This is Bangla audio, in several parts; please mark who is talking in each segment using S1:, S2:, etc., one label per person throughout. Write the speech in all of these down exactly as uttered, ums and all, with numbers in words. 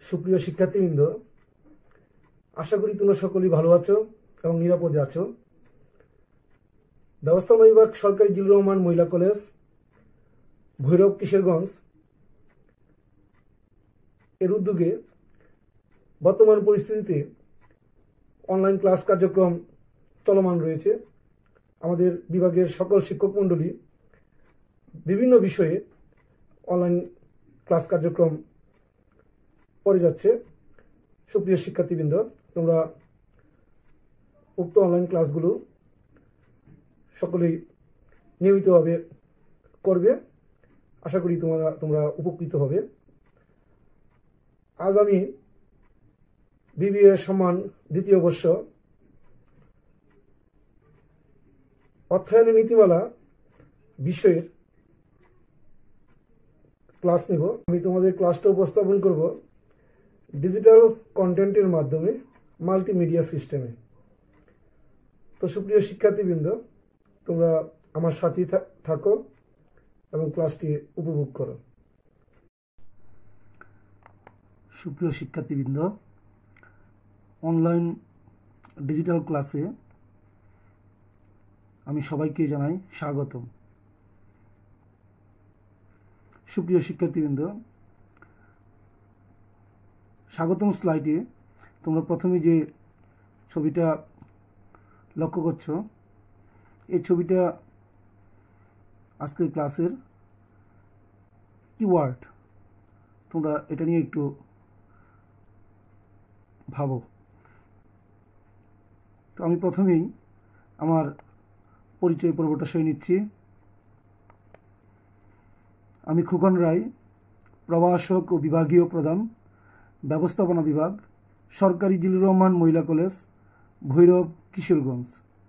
S1: সুপ্রিয় শিক্ষার্থীবৃন্দ, আশা করি তোমরা সকলেই ভালো আছো এবং নিরাপদে আছো। ব্যবস্থাপনা বিভাগ সরকারি জিলুর রহমান মহিলা কলেজ, ভৈরব, কিশোরগঞ্জ এর উদ্যোগে বর্তমান পরিস্থিতিতে অনলাইন ক্লাস কার্যক্রম চলমান রয়েছে। আমাদের বিভাগের সকল শিক্ষক মণ্ডলী বিভিন্ন বিষয়ে অনলাইন ক্লাস কার্যক্রম করে যাচ্ছে। সুপ্রিয় শিক্ষার্থীবৃন্দ, তোমরা উক্ত অনলাইন ক্লাসগুলো সকলেই নিয়মিতভাবে করবে। আশা করি তোমরা তোমরা উপকৃত হবে। আজ আমি বিবিএ সম্মান দ্বিতীয় বর্ষ অর্থায়নের নীতিমালা বিষয়ের ক্লাস নেব। আমি তোমাদের ক্লাসটা উপস্থাপন করব ডিজিটাল কন্টেন্টের মাধ্যমে মাল্টিমিডিয়া সিস্টেমে। তো সুপ্রিয় শিক্ষার্থীবৃন্দ, তোমরা আমার সাথেই থাকো এবং ক্লাসটি উপভোগ করো। সুপ্রিয় শিক্ষার্থীবৃন্দ, অনলাইন ডিজিটাল ক্লাসে আমি সবাইকে জানাই স্বাগতম। সুপ্রিয় শিক্ষার্থীবৃন্দ, স্বাগতম স্লাইডে তোমরা প্রথমে যে ছবিটা লক্ষ্য করছো, এই ছবিটা আজকের ক্লাসের কিওয়ার্ড। তোমরা এটা নিয়ে একটু ভাবো। তো আমি প্রথমেই আমার পরিচয় পর্বটা সই নিচ্ছি। আমি খোকন রায়, প্রভাষক ও বিভাগীয় প্রধান, ব্যবস্থাপনা বিভাগ, সরকারি জিলুর রহমান মহিলা কলেজ, ভৈরব, কিশোরগঞ্জ।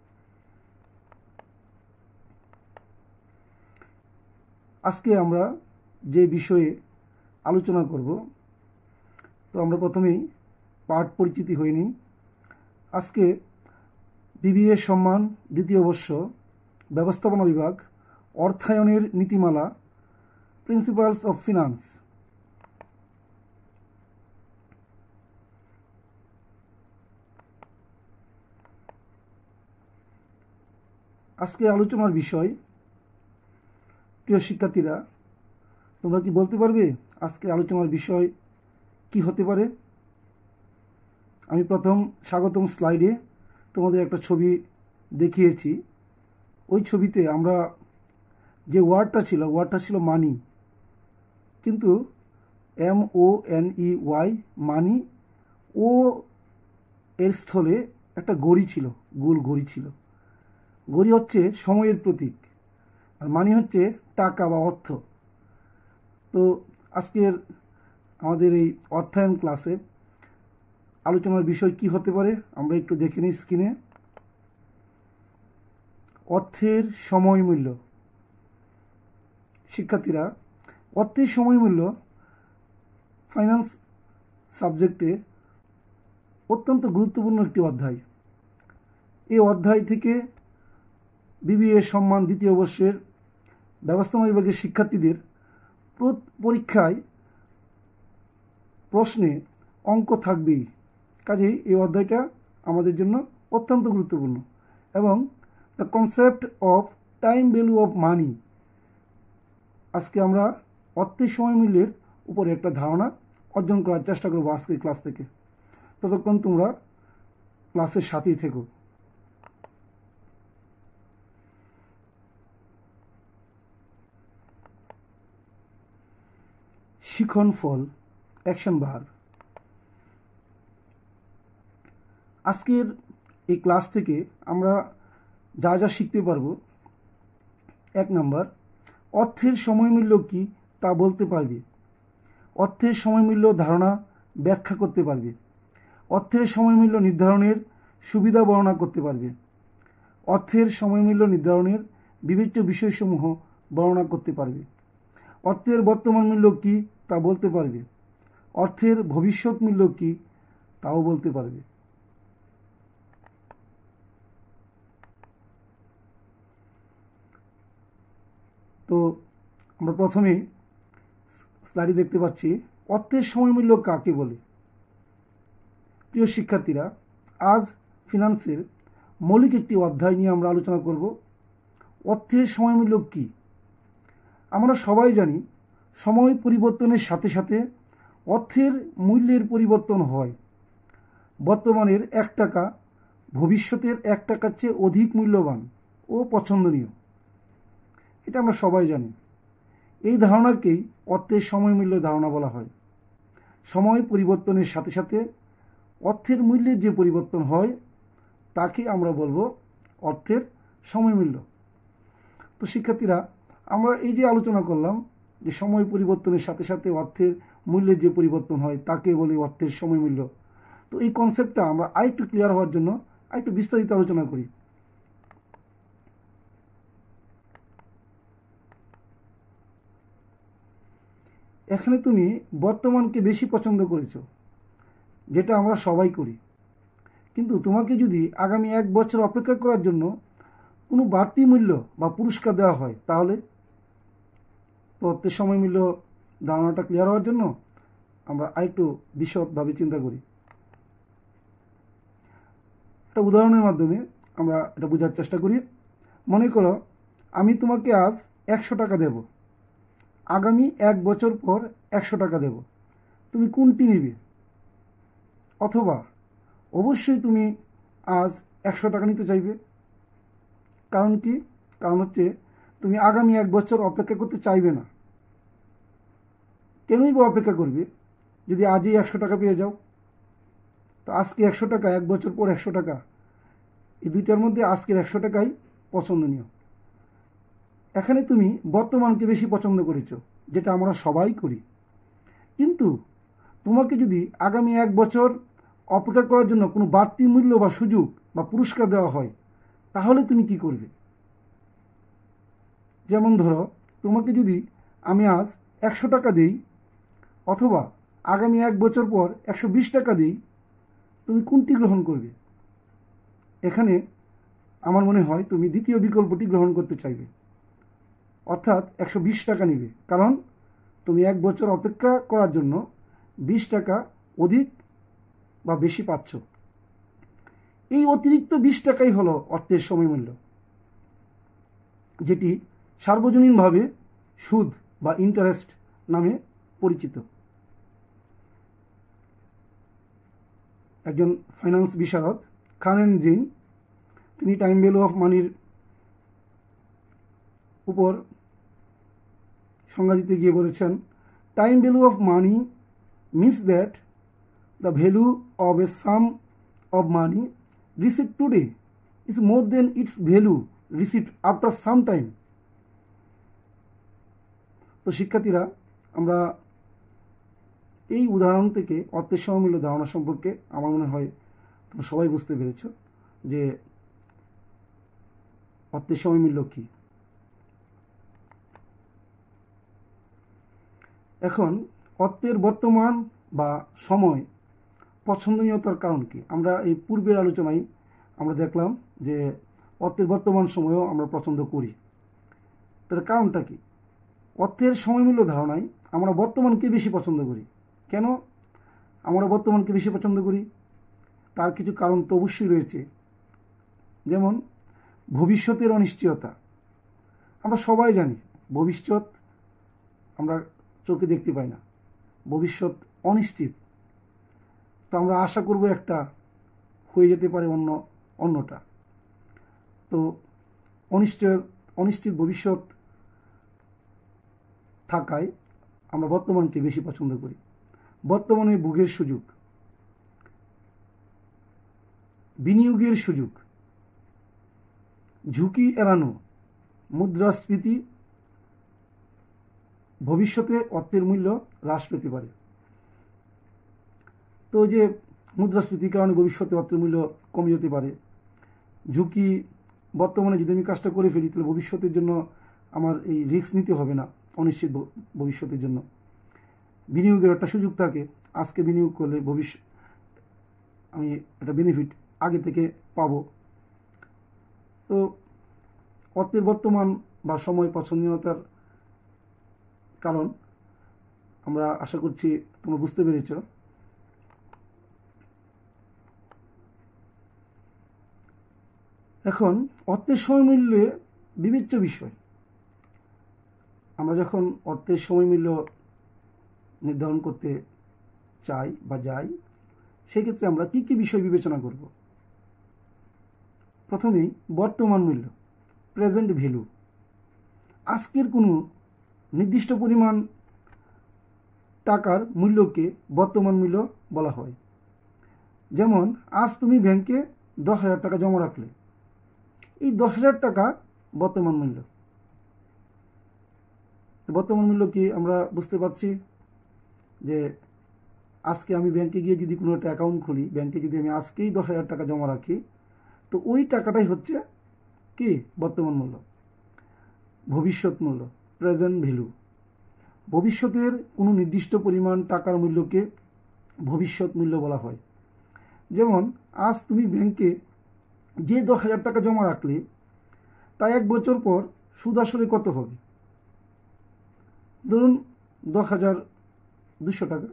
S1: আজকে আমরা যে বিষয়ে আলোচনা করব, তো আমরা প্রথমেই পাঠ পরিচিতি হয়ে নিই। আজকে বিবিএ সম্মান দ্বিতীয় বর্ষ ব্যবস্থাপনা বিভাগ অর্থায়নের নীতিমালা, প্রিন্সিপালস অফ ফিনান্স। আজকে আলোচনার বিষয়, প্রিয় শিক্ষার্থীরা, তোমরা কি বলতে পারবে আজকে আলোচনার বিষয় কি হতে পারে? আমি প্রথম স্বাগতম স্লাইডে তোমাদের একটা ছবি দেখিয়েছি। ওই ছবিতে আমরা যে ওয়ার্ডটা ছিল, ওয়ার্ডটা ছিল মানি, কিন্তু M O N E Y, money, O এর স্থলে একটা গড়ি ছিল, গোল গড়ি ছিল। গড়ি হচ্ছে সময়ের প্রতীক, আর মানি হচ্ছে টাকা বা অর্থ। তো আজকের আমাদের এই অর্থায়ন ক্লাসে আলোচনার বিষয় কি হতে পারে আমরা একটু দেখে নিই স্ক্রিনে। অর্থের সময় মূল্য। শিক্ষার্থীরা, অর্থের সময় মূল্য ফাইন্যান্স সাবজেক্টে অত্যন্ত গুরুত্বপূর্ণ একটি অধ্যায়। এই অধ্যায় থেকে বিবিএ সম্মান দ্বিতীয় বর্ষের ব্যবস্থাপনা বিভাগের শিক্ষার্থীদের পরীক্ষায় প্রশ্নে অঙ্ক থাকবেই। কাজেই এই অধ্যায়টা আমাদের জন্য অত্যন্ত গুরুত্বপূর্ণ। এবং the concept of time value of money, আজকে আমরা অর্থের সময় মূল্যের উপরে একটা ধারণা অর্জন করার চেষ্টা করব আজকের ক্লাস থেকে। ততক্ষণ তোমরা ক্লাসের সাথেই থেকো। শিখন ফল, অ্যাকশন বার। আজকের এই ক্লাস থেকে আমরা যা যা শিখতে পারবো, এক নাম্বার, অর্থের সময় মূল্য কি তা বলতে পারবে। অর্থের সময় মূল্য ধারণা ব্যাখ্যা করতে পারবে। অর্থের সময় মূল্য নির্ধারণের সুবিধা বর্ণনা করতে পারবে। অর্থের সময় মূল্য নির্ধারণের বিবেচ্য বিষয়সমূহ বর্ণনা করতে পারবে। অর্থের বর্তমান মূল্য কি তা বলতে পারবে। অর্থের ভবিষ্যৎ মূল্য কি তাও বলতে পারবে। তো আমরা প্রথমেই স্লাইডে দেখতে পাচ্ছি অর্থের সময় মূল্য কাকে বলে। প্রিয় শিক্ষার্থীরা, আজ ফিনান্সের মৌলিক একটি অধ্যায় নিয়ে আমরা আলোচনা করব। অর্থের সময়মূল্য কী? আমরা সবাই জানি সময় পরিবর্তনের সাথে সাথে অর্থের মূল্যের পরিবর্তন হয়। বর্তমানের এক টাকা ভবিষ্যতের এক টাকার চেয়ে অধিক মূল্যবান ও পছন্দনীয়, এটা আমরা সবাই জানি। এই ধারণাকেই অর্থের সময়মূল্য ধারণা বলা হয়। সময় পরিবর্তনের সাথে সাথে অর্থের মূল্যের যে পরিবর্তন হয় তাকে আমরা বলবো অর্থের সময়মূল্য। তো শিক্ষার্থীরা, আমরা এই যে আলোচনা করলাম যে সময় পরিবর্তনের সাথে সাথে অর্থের মূল্যের যে পরিবর্তন হয় তাকে বলি অর্থের সময়মূল্য। তো এই কনসেপ্টটা আমরা আরেকটু ক্লিয়ার হওয়ার জন্য আরেকটু বিস্তারিত আলোচনা করি। এখানে তুমি বর্তমানকে বেশি পছন্দ করেছো, যেটা আমরা সবাই করি। কিন্তু তোমাকে যদি আগামী এক বছর অপেক্ষা করার জন্য কোনো বাড়তি মূল্য বা পুরস্কার দেওয়া হয়, তাহলে তো অর্থের সময় মূল্য ধারণাটা ক্লিয়ার হওয়ার জন্য আমরা আরেকটু বিশদভাবে চিন্তা করি। একটা উদাহরণের মাধ্যমে আমরা এটা বোঝার চেষ্টা করি। মনে করো আমি তোমাকে আজ একশো টাকা দেব, আগামী এক বছর পর একশো টাকা দেব, তুমি কোনটি নেবে? অথবা অবশ্যই তুমি আজ একশো টাকা নিতে চাইবে। কারণ কি? কারণ হচ্ছে তুমি আগামী এক বছর অপেক্ষা করতে চাইবে না। কেনই বা অপেক্ষা করবে যদি আজই একশো টাকা পেয়ে যাও? তো আজকে একশো টাকা, এক বছর পর একশো টাকা, এই দুইটার মধ্যে আজকের একশো টাকাই পছন্দনীয়। এখানে তুমি বর্তমানকে বেশি পছন্দ করেছো, যেটা আমরা সবাই করি। কিন্তু তোমাকে যদি আগামী এক বছর অপেক্ষা করার জন্য কোনো বাড়তি মূল্য বা সুযোগ বা পুরস্কার দেওয়া হয়, তাহলে তুমি কি করবে? যেমন ধরো, তোমাকে যদি আমি আজ একশো টাকা দিই অথবা আগামী এক বছর পর একশো বিশ টাকা দিই, তুমি কোনটি গ্রহণ করবে? এখানে আমার মনে হয় তুমি দ্বিতীয় বিকল্পটি গ্রহণ করতে চাইবে, অর্থাৎ একশো বিশ টাকা নেবে। কারণ তুমি এক বছর অপেক্ষা করার জন্য বিশ টাকা অধিক বা বেশি পাচ্ছ। এই অতিরিক্ত বিশ টাকাই হলো অর্থের সময়মূল্য, যেটি সার্বজনীনভাবে সুদ বা ইন্টারেস্ট নামে পরিচিত। একজন ফাইন্যান্স বিশারদ কারেন জিন, তিনি টাইম ভ্যালু অফ মানির উপর সংজ্ঞা দিতে গিয়ে বলেছেন, time value of money means that the value of a sum of money received today is more than its value received after some time. তো শিক্ষার্থীরা, আমরা এই উদাহরণ থেকে অর্থের সময়মূল্য ধারণা সম্পর্কে আমার মনে হয় তোমরা সবাই বুঝতে পেরেছ যে অর্থের সময়মূল্য কী। এখন অর্থের বর্তমান বা সময় পছন্দনীয়তার কারণ কি? আমরা এই পূর্বের আলোচনায় আমরা দেখলাম যে অর্থের বর্তমান সময়ও আমরা পছন্দ করি। তার কারণটা কি? অর্থের সময়মূল্য ধারণায় আমরা বর্তমানকে বেশি পছন্দ করি। কেন আমরা বর্তমানকে বেশি পছন্দ করি? তার কিছু কারণ তো অবশ্যই রয়েছে। যেমন ভবিষ্যতের অনিশ্চয়তা। আমরা সবাই জানি ভবিষ্যৎ আমরা চোখে দেখতে পাই না, ভবিষ্যৎ অনিশ্চিত। তো আমরা আশা করব একটা, হয়ে যেতে পারে অন্য অন্যটা। তো অনিশ্চয় অনিশ্চিত ভবিষ্যৎ থাকায় আমরা বর্তমানকে বেশি পছন্দ করি। বর্তমানে ভোগের সুযোগ, বিনিয়োগের সুযোগ, ঝুঁকি এড়ানো, মুদ্রাস্ফীতি, ভবিষ্যতে অর্থের মূল্য হ্রাস পেতে পারে। তো যে মুদ্রাস্ফীতির কারণে ভবিষ্যতে অর্থের মূল্য কমে যেতে পারে। ঝুঁকি, বর্তমানে যদি আমি কাজটা করে ফেলি তাহলে ভবিষ্যতের জন্য আমার এই রিস্ক নিতে হবে না অনিশ্চিত ভবিষ্যতের জন্য। বিনিয়োগের একটা সুযোগ থাকে, আজকে বিনিয়োগ করলে ভবিষ্যৎ আমি একটা বেনিফিট আগে থেকে পাবো। তো অর্থের বর্তমান বা সময় পছন্দনীয়তার কারণ আমরা আশা করছি তোমরা বুঝতে পেরেছ। এখন অর্থের সময় মূল্যে বিবেচ্য বিষয়, আমরা যখন অর্থের সময় মূল্য নির্ধারণ করতে চাই বা যাই, সেক্ষেত্রে আমরা কী কী বিষয় বিবেচনা করব। প্রথমেই বর্তমান মূল্য, প্রেজেন্ট ভ্যালু। আজকের কোনো নির্দিষ্ট পরিমাণ টাকার মূল্যকে বর্তমান মূল্য বলা হয়। যেমন আজ তুমি ব্যাংকে দশ হাজার টাকা জমা রাখলে, এই দশ হাজার টাকা বর্তমান মূল্য। বর্তমান মূল্য কি আমরা বুঝতে পারছি যে আজকে আমি ব্যাংকে গিয়ে যদি কোনো একটা অ্যাকাউন্ট খুলি, ব্যাংকে যদি আমি আজকেই দশ হাজার টাকা জমা রাখি, তো ওই টাকাটাই হচ্ছে কি বর্তমান মূল্য। ভবিষ্যৎ মূল্য, প্রেজেন্ট ভ্যালু। ভবিষ্যতের কোনো নির্দিষ্ট পরিমাণ টাকার মূল্যকে ভবিষ্যৎ মূল্য বলা হয়। যেমন আজ তুমি ব্যাংকে যে দশ হাজার টাকা জমা রাখলে, তা এক বছর পর সুদ আসলে কত হবে? ধরুন দশ হাজার দুশো টাকা।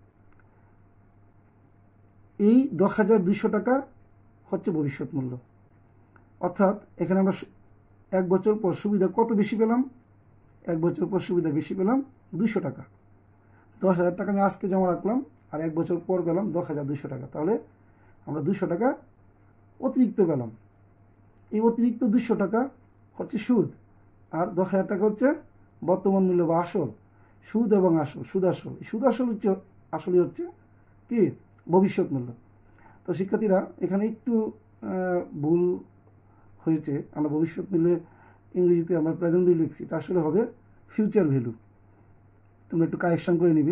S1: এই দশ হাজার দুশো টাকা হচ্ছে ভবিষ্যৎ মূল্য। অর্থাৎ এখানে আমরা এক বছর পর সুবিধা কত বেশি পেলাম? এক বছর পর সুবিধা বেশি পেলাম দুশো টাকা। দশ হাজার টাকা আমি আজকে জমা রাখলাম, আর এক বছর পর পেলাম দশ হাজার দুশো টাকা। তাহলে আমরা দুশো টাকা অতিরিক্ত পেলাম। এই অতিরিক্ত দুশো টাকা হচ্ছে সুদ, আর দশ হাজার টাকা হচ্ছে বর্তমান মূল্য বা আসল। সুদ এবং আসল, সুদ আসল, সুদ আসল হচ্ছে আসলে হচ্ছে কি ভবিষ্যৎ মূল্য। তো শিক্ষার্থীরা এখানে একটু ভুল হয়েছে, আমরা ভবিষ্যৎ মূল্যে ইংরেজিতে আমরা প্রেজেন্ট ভ্যালু লিখছি, এটা আসলে হবে ফিউচার ভ্যালু। তোমরা একটু কারেকশন করে নিবে।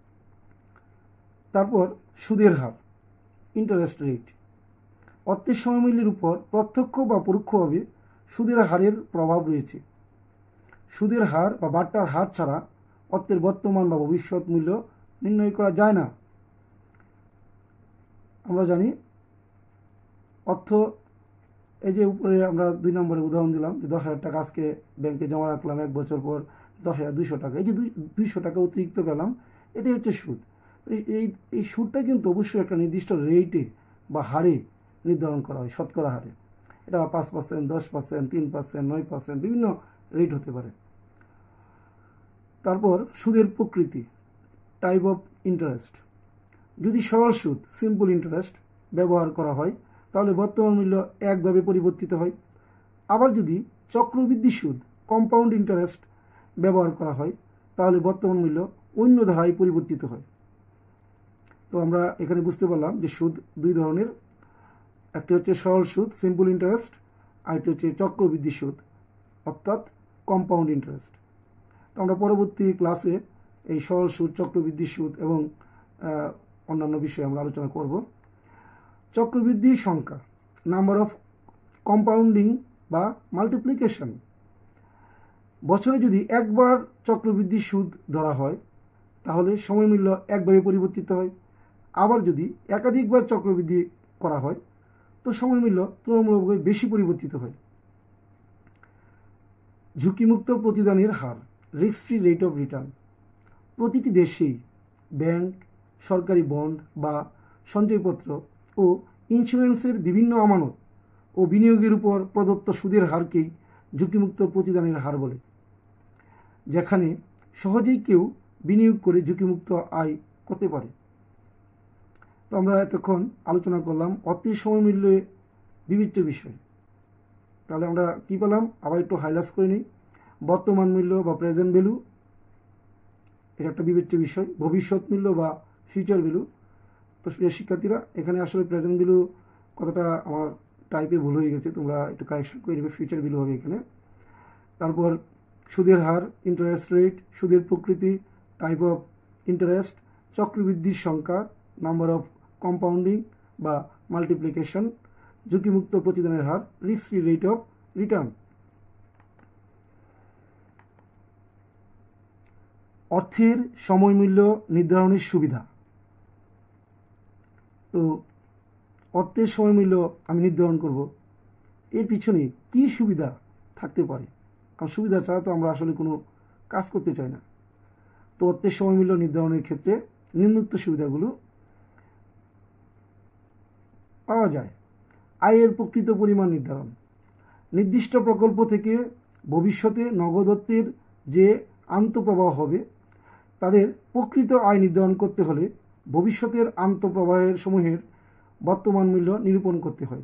S1: তারপর সুদের হার, ইন্টারেস্ট রেট। অর্থের সময়মূল্যের উপর প্রত্যক্ষ বা পরোক্ষভাবে সুদের হারের প্রভাব রয়েছে। সুদের হার বা বাট্টার হার ছাড়া অর্থের বর্তমান বা ভবিষ্যৎ মূল্য নির্ণয় করা যায় না। আমরা জানি অর্থ, এই যে উপরে আমরা দুই নম্বরে উদাহরণ দিলাম যে দশ হাজার টাকা আজকে ব্যাংকে জমা রাখলাম, এক বছর পর দশ হাজার দুইশো টাকা, এই যে দুই দুইশো টাকা অতিরিক্ত পেলাম, এটাই হচ্ছে সুদ। এই এই সুদটা কিন্তু অবশ্যই একটা নির্দিষ্ট রেটে বা হারে নির্ধারণ করা হয়, শতকরা হারে। এটা পাঁচ পার্সেন্ট, দশ পার্সেন্ট, তিন পার্সেন্ট, নয় পার্সেন্ট, বিভিন্ন রেট হতে পারে। তারপর সুদের প্রকৃতি, টাইপ অফ ইন্টারেস্ট। যদি সরল সুদ, সিম্পল ইন্টারেস্ট ব্যবহার করা হয়, তাহলে বর্তমান মূল্য একভাবে পরিবর্তিত হয়। আবার যদি চক্রবৃদ্ধি সুদ, কম্পাউন্ড ইন্টারেস্ট ব্যবহার করা হয়, তাহলে বর্তমান মূল্য অন্য ধারায় পরিবর্তিত হয়। তো আমরা এখানে বুঝতে পারলাম যে সুদ দুই ধরনের, একটি হচ্ছে সরল সুদ, সিম্পল ইন্টারেস্ট, আরেকটি হচ্ছে চক্রবৃদ্ধি সুদ অর্থাৎ কম্পাউন্ড ইন্টারেস্ট। তো আমরা পরবর্তী ক্লাসে এই সরল সুদ, চক্রবৃদ্ধি সুদ এবং অন্যান্য বিষয়ে আমরা আলোচনা করব। চক্রবৃদ্ধির সংখ্যা, নাম্বার অফ কম্পাউন্ডিং বা মাল্টিপ্লিকেশন। বছরে যদি একবার চক্রবৃদ্ধি সুদ ধরা হয়, তাহলে সময় মূল্য একভাবে পরিবর্তিত হয়। আবার যদি একাধিকবার চক্রবৃদ্ধি করা হয়, তো সময় মূল্য তুলনামূলকভাবে বেশি পরিবর্তিত হয়। ঝুঁকিমুক্ত প্রতিদানের হার, risk free rate of return. প্রতিটি দেশেই ব্যাংক, সরকারি বন্ড বা সঞ্চয়পত্র ও ইন্স্যুরেন্সের বিভিন্ন আমানত ও বিনিয়োগের উপর প্রদত্ত সুদের হারকেই ঝুঁকিমুক্ত প্রতিদানের হার বলে, যেখানে সহজেই কেউ বিনিয়োগ করে ঝুঁকিমুক্ত আয় করতে পারে। তো আমরা এতক্ষণ আলোচনা করলাম অর্থের সময়মূল্যে বিবিধ বিষয়। তাহলে আমরা কি পেলাম, আবার একটু হাইলাইট করে নিই। বর্তমান মূল্য বা প্রেজেন্ট ভ্যালু, এটা একটা বিবেচ্য বিষয়। ভবিষ্যৎ মূল্য বা ফিউচার ভ্যালু। তো প্রিয় শিক্ষার্থীরা, এখানে আসলে প্রেজেন্ট ভ্যালু কথাটা আমার টাইপে ভুল হয়ে গেছে, তোমরা একটু কারেকশন করে নেবে, ফিউচার ভ্যালু হবে এখানে। তারপর সুদের হার, ইন্টারেস্ট রেট, সুদের প্রকৃতি, টাইপ অফ ইন্টারেস্ট, চক্রবৃদ্ধির সংখ্যা, নাম্বার অফ কম্পাউন্ডিং বা মাল্টিপ্লিকেশন, ঝুঁকিমুক্ত প্রতিদানের হার, risk free rate of return. অর্থের সময় মূল্য নির্ধারণের সুবিধা। তো অর্থের সময় মূল্য আমি নির্ধারণ করব, এর পিছনে কি সুবিধা থাকতে পারে? কারণ সুবিধা ছাড়া তো আমরা আসলে কোনো কাজ করতে চাই না। তো অর্থের সময় মূল্য নির্ধারণের ক্ষেত্রে নিম্নোক্ত সুবিধাগুলো পাওয়া যায়। আয়ের প্রকৃত পরিমাণ নির্ধারণ, নির্দিষ্ট প্রকল্প থেকে ভবিষ্যতে নগদ অর্থের যে আন্তঃপ্রবাহ হবে তাদের প্রকৃত আয় নির্ধারণ করতে হলে ভবিষ্যতের আন্তঃপ্রবাহের সমূহের বর্তমান মূল্য নিরূপণ করতে হয়।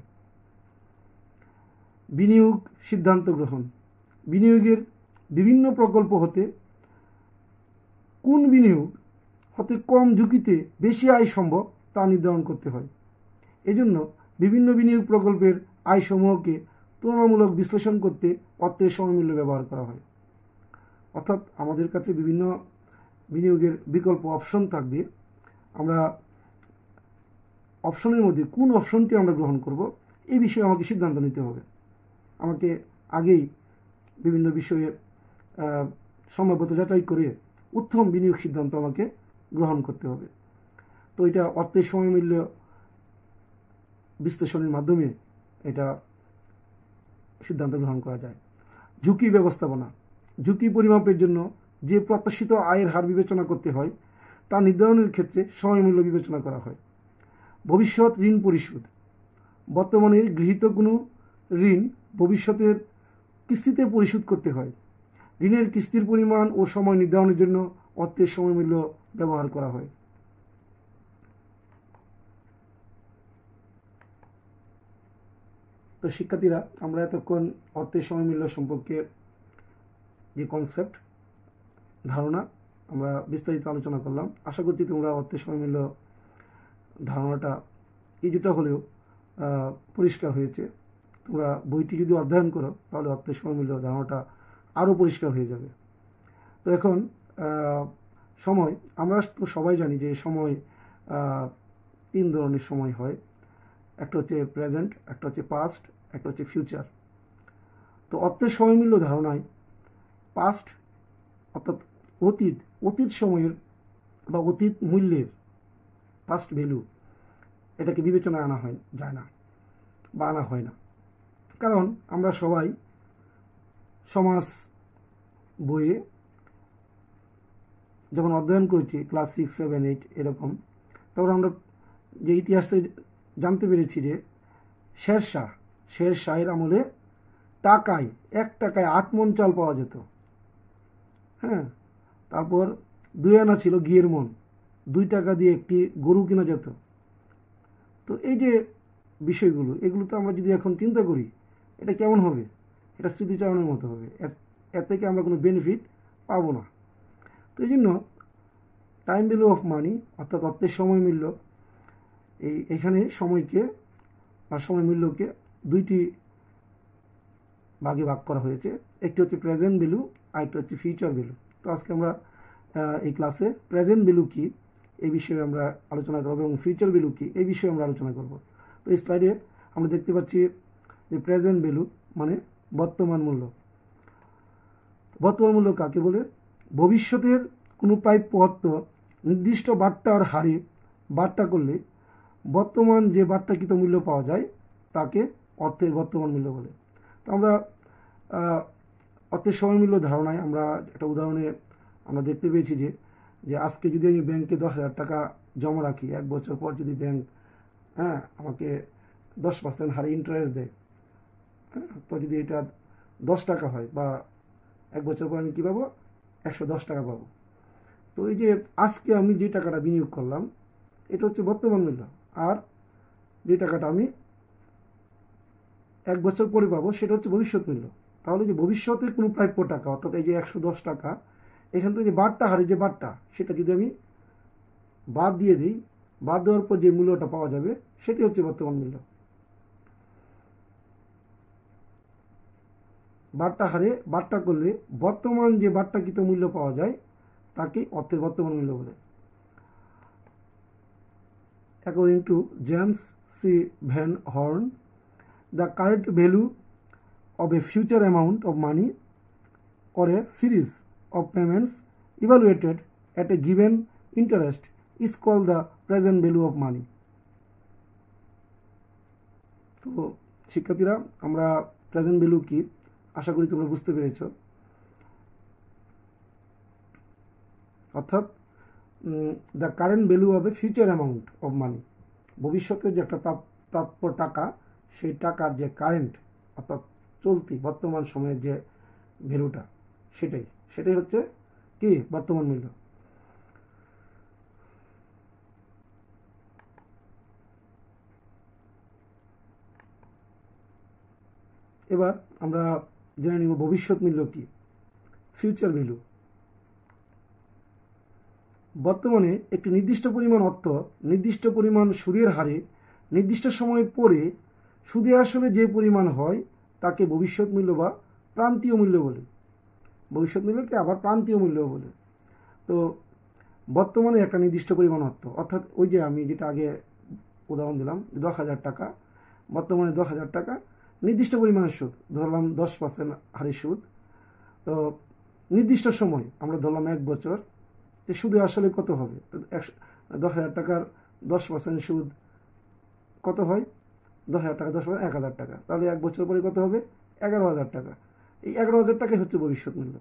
S1: বিনিয়োগ সিদ্ধান্ত গ্রহণ। বিনিয়োগের বিভিন্ন প্রকল্প হতে কোন বিনিয়োগ হতে কম ঝুঁকিতে বেশি আয় সম্ভব তা নির্ধারণ করতে হয়। এজন্য বিভিন্ন বিনিয়োগ প্রকল্পের আয়সমূহকে তুলনামূলক বিশ্লেষণ করতে অর্থের সময়মূল্য ব্যবহার করা হয়। অর্থাৎ আমাদের কাছে বিভিন্ন বিনিয়োগের বিকল্প অপশন থাকবে, আমরা অপশনের মধ্যে কোন অপশনটি আমরা গ্রহণ করব এই বিষয়ে আমাকে সিদ্ধান্ত নিতে হবে। আমাকে আগেই বিভিন্ন বিষয়ে সম্ভাব্যতা যাচাই করে উত্তম বিনিয়োগ সিদ্ধান্ত আমাকে গ্রহণ করতে হবে। তো এটা অর্থের সময়মূল্য বিশ্লেষণের মাধ্যমে এটা সিদ্ধান্ত গ্রহণ করা যায়। ঝুঁকি ব্যবস্থাপনা। ঝুঁকি পরিমাপের জন্য যে প্রত্যাশিত আয়ের হার বিবেচনা করতে হয় তা নির্ধারণের ক্ষেত্রে সময়মূল্য বিবেচনা করা হয়। ভবিষ্যৎ ঋণ পরিশোধ। বর্তমানে গৃহীত কোনো ঋণ ভবিষ্যতের কিস্তিতে পরিশোধ করতে হয়। ঋণের কিস্তির পরিমাণ ও সময় নির্ধারণের জন্য অর্থের সময়মূল্য ব্যবহার করা হয়। তো শিক্ষার্থীরা, আমরা এতক্ষণ অর্থের সময়মূল্য সম্পর্কে যে কনসেপ্ট ধারণা আমরা বিস্তারিত আলোচনা করলাম। আশা করছি তোমরা অর্থের সময়মূল্য ধারণাটা কিছুটা হলেও পরিষ্কার হয়েছে। তোমরা বইটি যদি অধ্যয়ন করো তাহলে অর্থের সময়মূল্য ধারণাটা আরও পরিষ্কার হয়ে যাবে। তো এখন সময়, আমরা তো সবাই জানি যে সময় তিন ধরনের সময় হয়, একটা হচ্ছে প্রেজেন্ট, একটা হচ্ছে পাস্ট, একটা হচ্ছে ফিউচার। তো অর্থের সময়মূল্য ধারণায় পাস্ট অর্থাৎ অতীত অতীত সময়ের বা অতীত মূল্যের পাস্ট ভ্যালু এটাকে বিবেচনায় আনা হয় যায় না বা আনা হয় না। কারণ আমরা সবাই সমাজ বইয়ে যখন অধ্যয়ন করেছি ক্লাস সিক্স সেভেন এইট এরকম, তখন আমরা যে ইতিহাস থেকে জানতে পেরেছি যে শের শাহ শের শাহের আমলে টাকায় এক টাকায় আট মন চাল পাওয়া যেত। হ্যাঁ, তারপর দুই আনা ছিল ঘিয়ের মন, দুই টাকা দিয়ে একটি গরু কেনা যেত। তো এই যে বিষয়গুলো, এগুলো তো আমরা যদি এখন চিন্তা করি এটা কেমন হবে, এটা স্মৃতিচারণের মতো হবে, এর থেকে আমরা কোনো বেনিফিট পাবো না। তো এই জন্য টাইম ভ্যালু অফ মানি অর্থাৎ অর্থের সময় মূল্য, এই এখানে সময়কে বা সময় মূল্যকে দুইটি ভাগে ভাগ করা হয়েছে। একটি হচ্ছে প্রেজেন্ট ভ্যালু আর একটা হচ্ছে ফিউচার ভ্যালু। তো আজকে আমরা এই ক্লাসে প্রেজেন্ট ভ্যালু কি এই বিষয়ে আমরা আলোচনা করব এবং ফিউচার ভ্যালু কি এই বিষয়ে আমরা আলোচনা করব। তো এই স্লাইডে আমরা দেখতে পাচ্ছি যে প্রেজেন্ট ভ্যালু মানে বর্তমান মূল্য। বর্তমান মূল্য কাকে বলে? ভবিষ্যতের কোনো প্রাপ্য অর্থ নির্দিষ্ট বাট্টার হারে বাট্টা করলে বর্তমান যে বাট্টাকৃত মূল্য পাওয়া যায় তাকে অর্থের বর্তমান মূল্য বলে। তো আমরা অর্থের সময় মূল্য ধারণায় আমরা একটা উদাহরণে আমরা দেখতে পেয়েছি যে যে আজকে যদি আমি ব্যাংকে দশ হাজার টাকা জমা রাখি, এক বছর পর যদি ব্যাংক হ্যাঁ আমাকে দশ পার্সেন্ট হারে ইন্টারেস্ট দেয়, তো যদি এটা দশ টাকা হয় বা এক বছর পর আমি কী পাবো? একশো দশ টাকা পাবো। তো এই যে আজকে আমি যে টাকাটা বিনিয়োগ করলাম এটা হচ্ছে বর্তমান মূল্য, আর যে টাকাটা আমি এক বছর পরে পাবো সেটা হচ্ছে ভবিষ্যৎ মূল্য। তাহলে যে ভবিষ্যতের কোনো প্রাপ্য টাকা অর্থাৎ এই যে একশো দশ টাকা, এখান থেকে যে বারটা হারে যে বারটা সেটা যদি আমি বাদ দিয়ে দিই, বাদ দেওয়ার পর যে মূল্যটা পাওয়া যাবে সেটি হচ্ছে বর্তমান মূল্য। বারটা হারে বারটা করলে বর্তমান যে বাট্টাকৃত মূল্য পাওয়া যায় তাকে অর্থের বর্তমান মূল্য বলে। According to James C. Van Horn, the current value of a future amount of money or a series of payments evaluated at a given interest is called the present value of money. তো শিক্ষার্থীরা, আমরা প্রেজেন্ট ভ্যালু কি আশা করি তোমরা বুঝতে পেরেছ। অর্থাৎ the current value of a future amount of money, ভবিষ্যতের যে একটা প্রাপ্য টাকা সেই টাকার যে কারেন্ট অর্থাৎ চলতি বর্তমান সময়ের যে ভ্যালুটা, সেটাই সেটাই হচ্ছে কি বর্তমান মূল্য। এবার আমরা জেনে নিব ভবিষ্যৎ মূল্য কি, ফিউচার ভ্যালু। বর্তমানে একটি নির্দিষ্ট পরিমাণ অর্থ নির্দিষ্ট পরিমাণ সুদের হারে নির্দিষ্ট সময় পরে সুদে আসলে যে পরিমাণ হয় তাকে ভবিষ্যৎ মূল্য বা প্রান্তীয় মূল্য বলে। ভবিষ্যৎ মূল্যকে আবার প্রান্তীয় মূল্য বলে। তো বর্তমানে একটা নির্দিষ্ট পরিমাণ অর্থ, অর্থাৎ ওই যে আমি যেটা আগে উদাহরণ দিলাম দশ হাজার টাকা, বর্তমানে দশ হাজার টাকা নির্দিষ্ট পরিমাণের সুদ, ধরলাম দশ পার্সেন্ট হারে সুদ। তো নির্দিষ্ট সময় আমরা ধরলাম এক বছর, যে সুদে আসলে কত হবে, একশো দশ হাজার টাকার দশ পার্সেন্ট সুদ কত হয়, দশ হাজার টাকা দশ পার্সেন্ট এক হাজার টাকা, তাহলে এক বছর পরে কত হবে, এগারো হাজার টাকা। এই এগারো হাজার টাকাই হচ্ছে ভবিষ্যৎ মূল্য।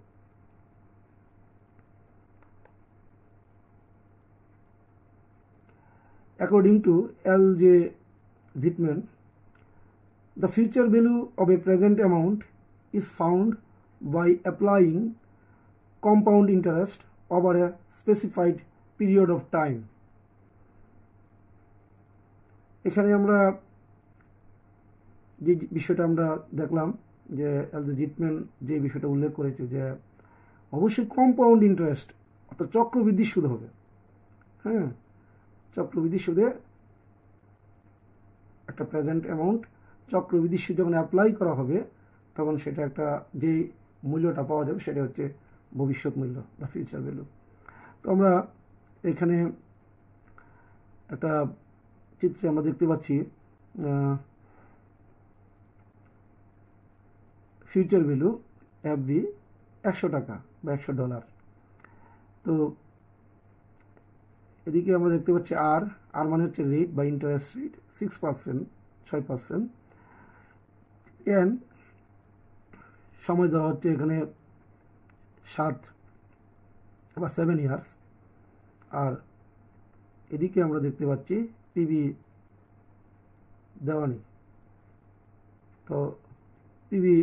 S1: According to L J Zitman, the future value of a present amount is found by applying compound interest over a specified period of time. এখানে আমরা যে বিষয়টা আমরা দেখলাম যে এল জি জিটম্যান যে বিষয়টা উল্লেখ করেছে যে অবশ্যই কম্পাউন্ড ইন্টারেস্ট অর্থাৎ চক্রবৃদ্ধি সুদ হবে। হ্যাঁ, চক্রবৃদ্ধি সুদে একটা প্রেজেন্ট অ্যামাউন্ট চক্রবৃদ্ধি সুদ যখন অ্যাপ্লাই করা হবে তখন সেটা একটা যে মূল্যটা পাওয়া যাবে সেটা হচ্ছে ভবিষ্যৎ মূল্য বা ফিউচার ভ্যালু। তো আমরা এখানে একটা চিত্রে আমরা দেখতে পাচ্ছি ফিউচার ভ্যালু এফ ভি একশো টাকা বা একশো ডলার। তো এদিকে আমরা দেখতে পাচ্ছি আর আর মানে হচ্ছে রেট বা ইন্টারেস্ট রেট সিক্স পার্সেন্ট ছয় পার্সেন্ট। এন সময় দেওয়া হচ্ছে এখানে সাত বা সেভেন ইয়ার্স। আর এদিকে আমরা দেখতে পাচ্ছি পিবি দেওয়া নেই। তো পিবি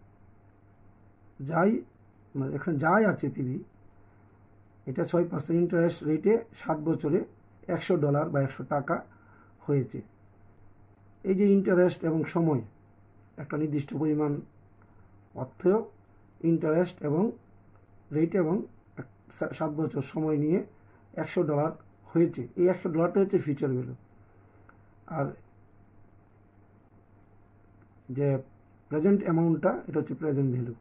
S1: যাই মানে এখানে যাই আছে পিবি, এটা ছয় পার্সেন্ট ইন্টারেস্ট রেটে সাত বছরে একশো ডলার বা একশো টাকা হয়েছে। এই যে ইন্টারেস্ট এবং সময়, একটা নির্দিষ্ট পরিমাণ অর্থ ইন্টারেস্ট এবং রেট এবং সাত বছর সময় নিয়ে একশো ডলার হয়েছে, এই একশো ডলারটা হচ্ছে ফিউচার ভ্যালু। আর যে প্রেজেন্ট অ্যামাউন্টটা এটা হচ্ছে প্রেজেন্ট ভ্যালু।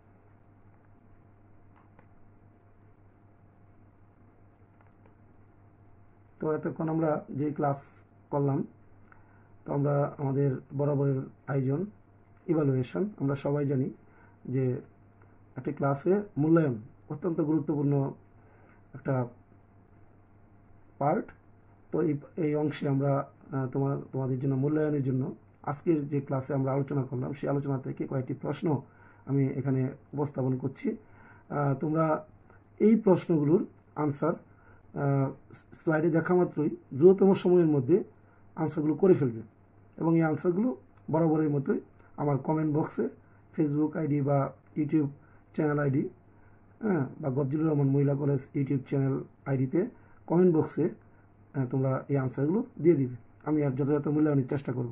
S1: তো এতক্ষণ আমরা যে ক্লাস করলাম, তো আমরা আমাদের বরাবরের আয়োজন ইভালুয়েশন, আমরা সবাই জানি যে একটি ক্লাসে মূল্যায়ন অত্যন্ত গুরুত্বপূর্ণ একটা পার্ট। তো এই এই অংশে আমরা তোমার তোমাদের জন্য মূল্যায়নের জন্য আজকের যে ক্লাসে আমরা আলোচনা করলাম সেই আলোচনা থেকে কয়েকটি প্রশ্ন আমি এখানে উপস্থাপন করছি। তোমরা এই প্রশ্নগুলোর আনসার স্লাইডে দেখা মাত্রই দ্রুততম সময়ের মধ্যে আনসারগুলো করে ফেলবে এবং এই আনসারগুলো বরাবরের মতোই আমার কমেন্ট বক্সে, ফেসবুক আইডি বা ইউটিউব চ্যানেল আইডি, হ্যাঁ, বা Gafjilur Rahman Mahila college YouTube channel আইডিতে কমেন্ট বক্সে তোমরা এই আনসারগুলো দিয়ে দিবে। আমি আর যথাযথ মূল্যায়নের চেষ্টা করব।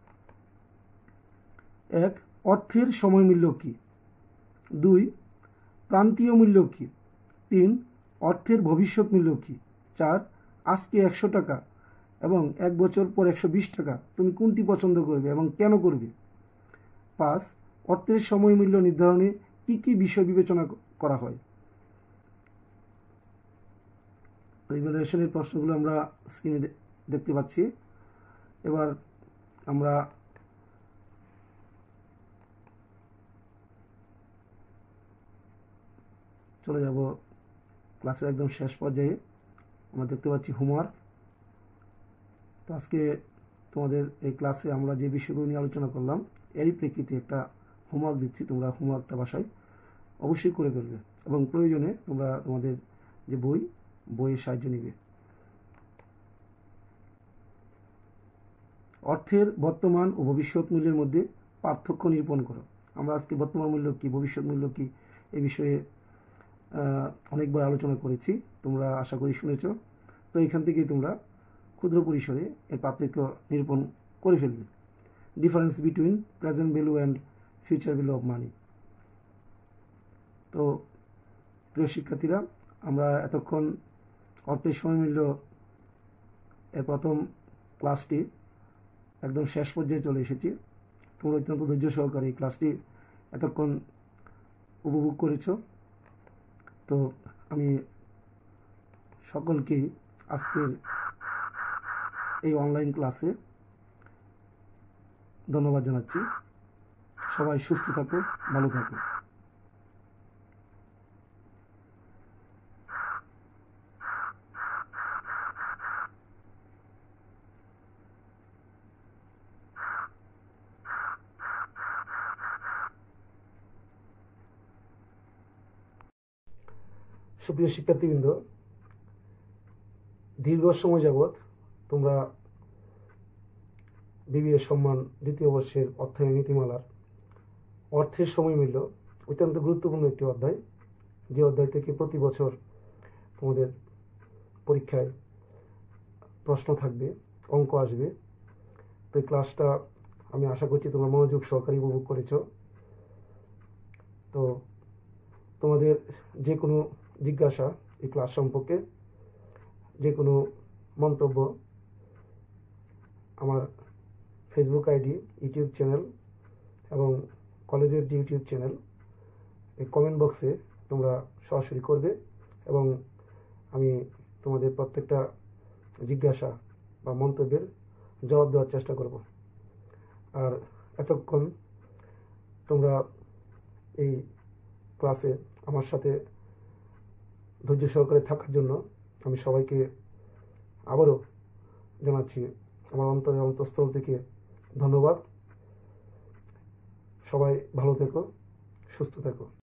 S1: এক, অর্থের সময় মূল্য কী? দুই, প্রান্তীয় মূল্য কী? তিন, অর্থের ভবিষ্যৎ মূল্য কী? চার, আজকে একশো টাকা এবং এক বছর পর একশো বিশ টাকা তুমি কোনটি পছন্দ করবে এবং কেন করবে? পাঁচ, অর্থের সময় মূল্য নির্ধারণে কি কি বিষয় বিবেচনা করা হয়? ইভ্যালুয়েশনের প্রশ্নগুলো আমরা স্ক্রিনে দেখতে পাচ্ছি। এবার আমরা চলে যাব ক্লাসের একদম শেষ পর্যায়ে। আমরা দেখতে পাচ্ছি হোমওয়ার্ক। তো আজকে তোমাদের এই ক্লাসে আমরা যে বিষয়গুলো নিয়ে আলোচনা করলাম এরই প্রেক্ষিতে একটা হোমওয়ার্ক দিচ্ছি, তোমরা হোমওয়ার্কটা বাসায় অবশ্যই করে ফেলবে এবং প্রয়োজনে তোমরা তোমাদের যে বই বইয়ের সাহায্য নিবে। অর্থের বর্তমান ও ভবিষ্যৎ মূল্যের মধ্যে পার্থক্য নিরূপণ করো। আমরা আজকে বর্তমান মূল্য কী, ভবিষ্যৎ মূল্য কী, এই বিষয়ে অনেকবার আলোচনা করেছি, তোমরা আশা করি শুনেছ। তো এখান থেকেই তোমরা ক্ষুদ্র পরিসরে এর পার্থক্য নিরূপণ করে ফেলবে। Difference between present value and future value of money. তো প্রিয় শিক্ষার্থীরা, আমরা এতক্ষণ অর্থের সময় মূল্য এর প্রথম ক্লাসটি একদম শেষ পর্যায়ে চলে এসেছি। তোমরা অত্যন্ত ধৈর্য সহকারে এই ক্লাসটি এতক্ষণ উপভোগ করেছ। তো আমি সকলকেই আজকের এই অনলাইন ক্লাসে ধন্যবাদ জানাচ্ছি। সবাই সুস্থ থাকো, ভালো থাকো। সুপ্রিয় শিক্ষার্থীবৃন্দ, দীর্ঘ সময় যাবৎ তোমরা বিবিএ সম্মান দ্বিতীয় বর্ষের অর্থায়ন নীতিমালার অর্থের সময় মূল্য অত্যন্ত গুরুত্বপূর্ণ একটি অধ্যায়, যে অধ্যায় থেকে প্রতি বছর তোমাদের পরীক্ষায় প্রশ্ন থাকবে, অঙ্ক আসবে। তো এই ক্লাসটা আমি আশা করছি তোমরা মনোযোগ সহকারে উপভোগ করেছ। তো তোমাদের যে কোনো জিজ্ঞাসা এই ক্লাস সম্পর্কে, যে কোনো মন্তব্য আমার ফেসবুক আইডি, ইউটিউব চ্যানেল এবং কলেজের যে ইউটিউব চ্যানেল, এই কমেন্ট বক্সে তোমরা সরাসরি করবে এবং আমি তোমাদের প্রত্যেকটা জিজ্ঞাসা বা মন্তব্যের জবাব দেওয়ার চেষ্টা করব। আর এতক্ষণ তোমরা এই ক্লাসে আমার সাথে ধৈর্য সহকারে থাকার জন্য আমি সবাইকে আবারও জানাচ্ছি আমার অন্তরের অন্তঃস্থল থেকে ধন্যবাদ। সবাই ভালো থেকো, সুস্থ থেকো।